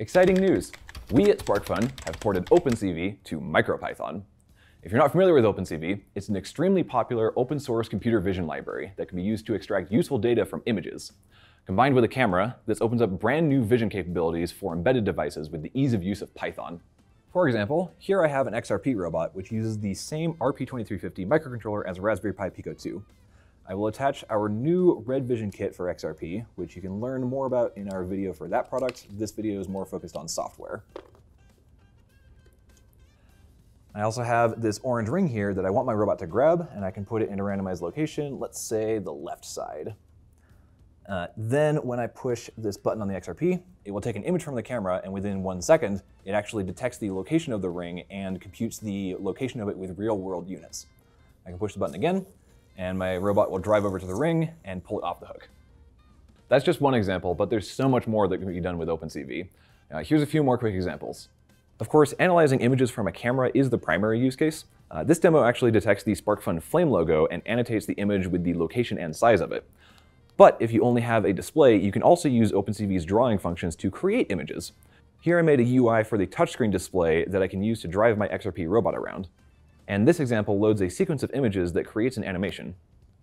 Exciting news! We at SparkFun have ported OpenCV to MicroPython. If you're not familiar with OpenCV, it's an extremely popular open source computer vision library that can be used to extract useful data from images. Combined with a camera, this opens up brand new vision capabilities for embedded devices with the ease of use of Python. For example, here I have an XRP robot which uses the same RP2350 microcontroller as a Raspberry Pi Pico 2. I will attach our new Red Vision Kit for XRP, which you can learn more about in our video for that product. This video is more focused on software. I also have this orange ring here that I want my robot to grab, and I can put it in a randomized location, let's say the left side. Then when I push this button on the XRP, it will take an image from the camera, and within 1 second, it actually detects the location of the ring and computes the location of it with real-world units. I can push the button again, and my robot will drive over to the ring and pull it off the hook. That's just one example, but there's so much more that can be done with OpenCV. Here's a few more quick examples. Of course, analyzing images from a camera is the primary use case. This demo actually detects the SparkFun Flame logo and annotates the image with the location and size of it. But if you only have a display, you can also use OpenCV's drawing functions to create images. Here I made a UI for the touchscreen display that I can use to drive my XRP robot around. And this example loads a sequence of images that creates an animation.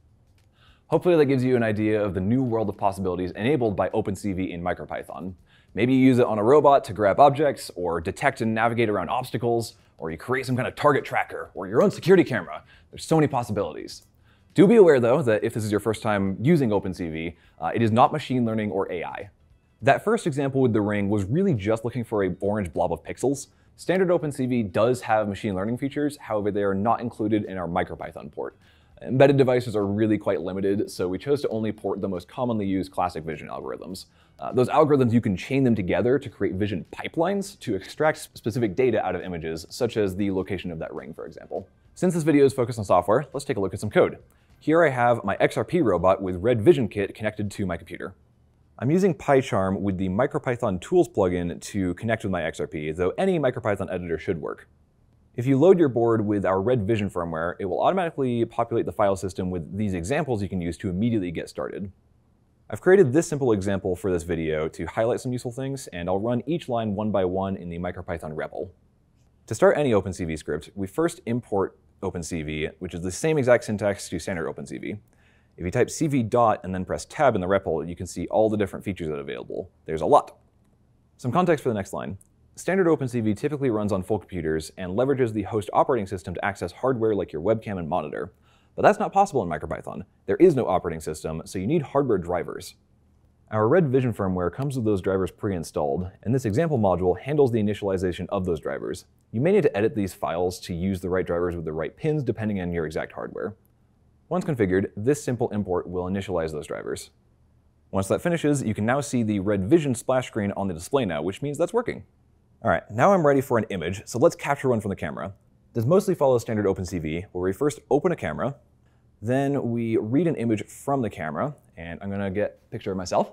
Hopefully that gives you an idea of the new world of possibilities enabled by OpenCV in MicroPython. Maybe you use it on a robot to grab objects, or detect and navigate around obstacles, or you create some kind of target tracker, or your own security camera. There's so many possibilities. Do be aware though that if this is your first time using OpenCV, it is not machine learning or AI. That first example with the ring was really just looking for an orange blob of pixels. Standard OpenCV does have machine learning features, however they are not included in our MicroPython port. Embedded devices are really quite limited, so we chose to only port the most commonly used classic vision algorithms. Those algorithms, you can chain them together to create vision pipelines to extract specific data out of images, such as the location of that ring, for example. Since this video is focused on software, let's take a look at some code. Here I have my XRP robot with Red Vision Kit connected to my computer. I'm using PyCharm with the MicroPython tools plugin to connect with my XRP, though any MicroPython editor should work. If you load your board with our Red Vision firmware, it will automatically populate the file system with these examples you can use to immediately get started. I've created this simple example for this video to highlight some useful things, and I'll run each line one by one in the MicroPython REPL. To start any OpenCV script, we first import OpenCV, which is the same exact syntax to standard OpenCV. If you type cv dot and then press tab in the REPL, you can see all the different features that are available. There's a lot. Some context for the next line. Standard OpenCV typically runs on full computers and leverages the host operating system to access hardware like your webcam and monitor. But that's not possible in MicroPython. There is no operating system, so you need hardware drivers. Our Red Vision firmware comes with those drivers pre-installed, and this example module handles the initialization of those drivers. You may need to edit these files to use the right drivers with the right pins depending on your exact hardware. Once configured, this simple import will initialize those drivers. Once that finishes, you can now see the Red Vision splash screen on the display now, which means that's working. All right, now I'm ready for an image, so let's capture one from the camera. This mostly follows standard OpenCV, where we first open a camera, then we read an image from the camera, and I'm gonna get a picture of myself.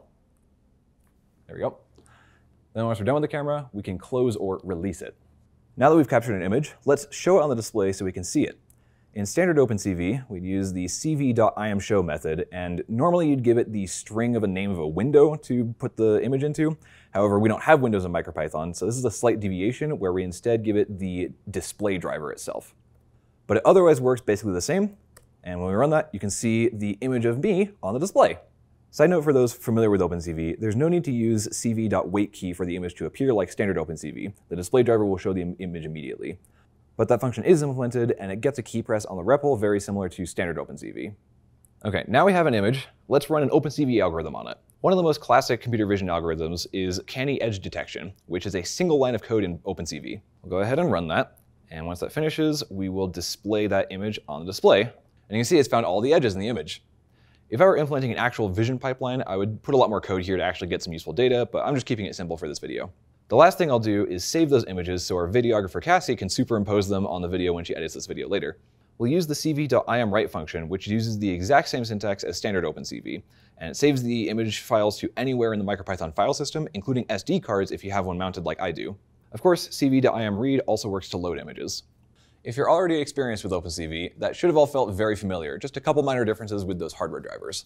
There we go. Then once we're done with the camera, we can close or release it. Now that we've captured an image, let's show it on the display so we can see it. In standard OpenCV, we'd use the cv.imshow method, and normally you'd give it the string of a name of a window to put the image into. However, we don't have windows in MicroPython, so this is a slight deviation where we instead give it the display driver itself. But it otherwise works basically the same, and when we run that, you can see the image of me on the display. Side note for those familiar with OpenCV, there's no need to use cv.waitKey for the image to appear like standard OpenCV. The display driver will show the image immediately. But that function is implemented, and it gets a key press on the REPL very similar to standard OpenCV. Okay, now we have an image. Let's run an OpenCV algorithm on it. One of the most classic computer vision algorithms is canny edge detection, which is a single line of code in OpenCV. We'll go ahead and run that, and once that finishes, we will display that image on the display. And you can see it's found all the edges in the image. If I were implementing an actual vision pipeline, I would put a lot more code here to actually get some useful data, but I'm just keeping it simple for this video. The last thing I'll do is save those images so our videographer Cassie can superimpose them on the video when she edits this video later. We'll use the cv.imWrite function, which uses the exact same syntax as standard OpenCV, and it saves the image files to anywhere in the MicroPython file system, including SD cards if you have one mounted like I do. Of course, cv.imRead also works to load images. If you're already experienced with OpenCV, that should have all felt very familiar, just a couple minor differences with those hardware drivers.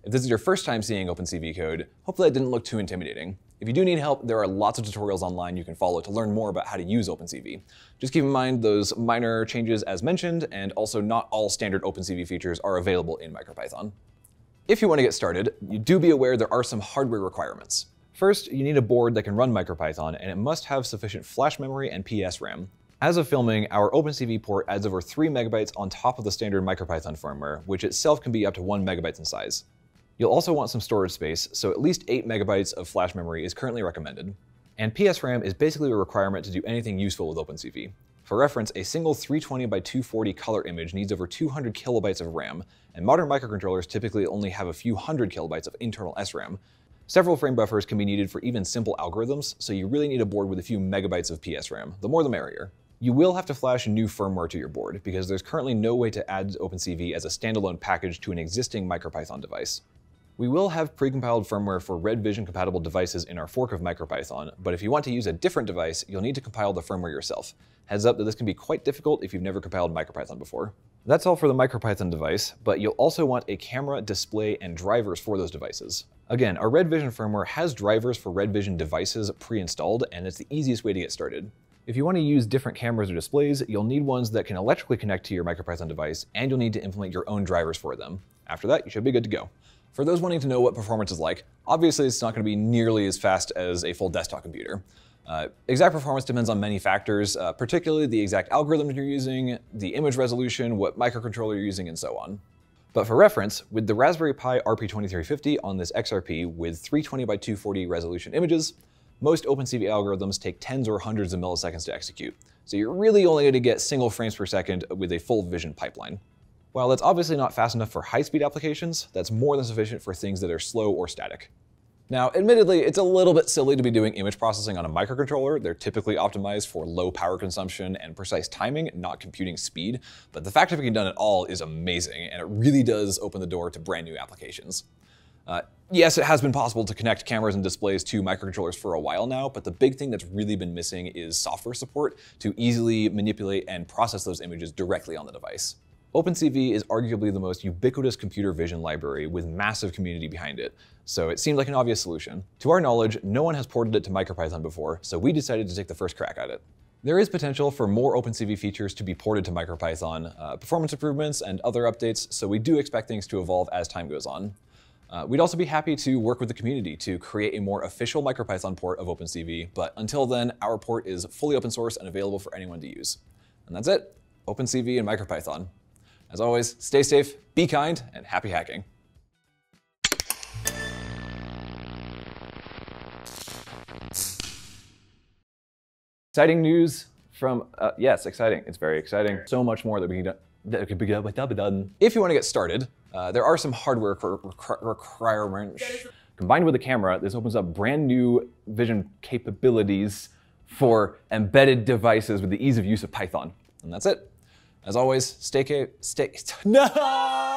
If this is your first time seeing OpenCV code, hopefully that didn't look too intimidating. If you do need help, there are lots of tutorials online you can follow to learn more about how to use OpenCV. Just keep in mind those minor changes as mentioned, and also not all standard OpenCV features are available in MicroPython. If you want to get started, you do be aware there are some hardware requirements. First, you need a board that can run MicroPython, and it must have sufficient flash memory and PS RAM. As of filming, our OpenCV port adds over 3 megabytes on top of the standard MicroPython firmware, which itself can be up to 1 megabyte in size. You'll also want some storage space, so at least 8 megabytes of flash memory is currently recommended. And PS RAM is basically a requirement to do anything useful with OpenCV. For reference, a single 320 by 240 color image needs over 200 kilobytes of RAM, and modern microcontrollers typically only have a few hundred kilobytes of internal SRAM. Several frame buffers can be needed for even simple algorithms, so you really need a board with a few megabytes of PS RAM. The more the merrier. You will have to flash new firmware to your board, because there's currently no way to add OpenCV as a standalone package to an existing MicroPython device. We will have precompiled firmware for Red Vision compatible devices in our fork of MicroPython, but if you want to use a different device, you'll need to compile the firmware yourself. Heads up that this can be quite difficult if you've never compiled MicroPython before. That's all for the MicroPython device, but you'll also want a camera, display, and drivers for those devices. Again, our Red Vision firmware has drivers for Red Vision devices pre-installed, and it's the easiest way to get started. If you want to use different cameras or displays, you'll need ones that can electrically connect to your MicroPython device, and you'll need to implement your own drivers for them. After that, you should be good to go. For those wanting to know what performance is like, obviously it's not going to be nearly as fast as a full desktop computer. Exact performance depends on many factors, particularly the exact algorithm you're using, the image resolution, what microcontroller you're using, and so on. But for reference, with the Raspberry Pi RP2350 on this XRP with 320 by 240 resolution images, most OpenCV algorithms take tens or hundreds of milliseconds to execute. So you're really only going to get single frames per second with a full vision pipeline. While that's obviously not fast enough for high-speed applications, that's more than sufficient for things that are slow or static. Now, admittedly, it's a little bit silly to be doing image processing on a microcontroller. They're typically optimized for low power consumption and precise timing, not computing speed. But the fact of being done at all is amazing, and it really does open the door to brand new applications. Yes, it has been possible to connect cameras and displays to microcontrollers for a while now, but the big thing that's really been missing is software support to easily manipulate and process those images directly on the device. OpenCV is arguably the most ubiquitous computer vision library with massive community behind it, so it seemed like an obvious solution. To our knowledge, no one has ported it to MicroPython before, so we decided to take the first crack at it. There is potential for more OpenCV features to be ported to MicroPython, performance improvements, and other updates, so we do expect things to evolve as time goes on. We'd also be happy to work with the community to create a more official MicroPython port of OpenCV, but until then, our port is fully open source and available for anyone to use. And that's it, OpenCV and MicroPython. As always, stay safe, be kind, and happy hacking. Exciting news from, yes, exciting. It's very exciting. So much more that could be done. If you want to get started, there are some hardware requirements. Combined with the camera, this opens up brand new vision capabilities for embedded devices with the ease of use of Python. And that's it. As always, no!